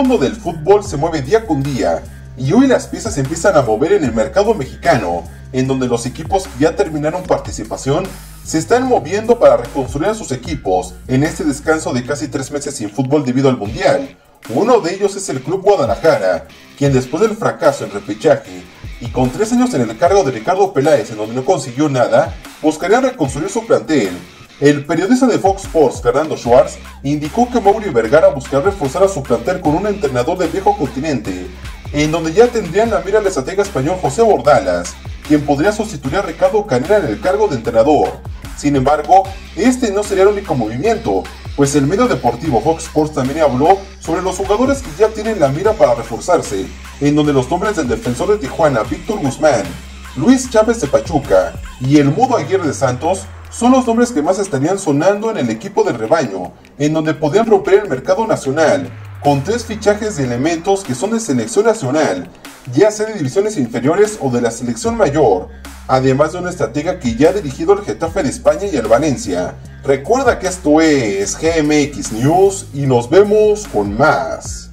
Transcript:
mundo del fútbol se mueve día con día y hoy las piezas se empiezan a mover en el mercado mexicano, en donde los equipos que ya terminaron participación se están moviendo para reconstruir a sus equipos en este descanso de casi 3 meses sin fútbol debido al Mundial. Uno de ellos es el Club Guadalajara, quien después del fracaso en repechaje y con 3 años en el cargo de Ricardo Peláez en donde no consiguió nada, buscaría reconstruir su plantel. El periodista de Fox Sports, Fernando Schwartz, indicó que Mauri Vergara buscará reforzar a su plantel con un entrenador del viejo continente, en donde ya tendrían la mira al estratega español José Bordalas, quien podría sustituir a Ricardo Canela en el cargo de entrenador. Sin embargo, este no sería el único movimiento, pues el medio deportivo Fox Sports también habló sobre los jugadores que ya tienen la mira para reforzarse, en donde los nombres del defensor de Tijuana, Víctor Guzmán, Luis Chávez de Pachuca y el Mudo Aguirre de Santos son los nombres que más estarían sonando en el equipo del rebaño, en donde podrían romper el mercado nacional, con 3 fichajes de elementos que son de selección nacional, ya sea de divisiones inferiores o de la selección mayor, además de una estratega que ya ha dirigido al Getafe de España y al Valencia. Recuerda que esto es GMX News y nos vemos con más.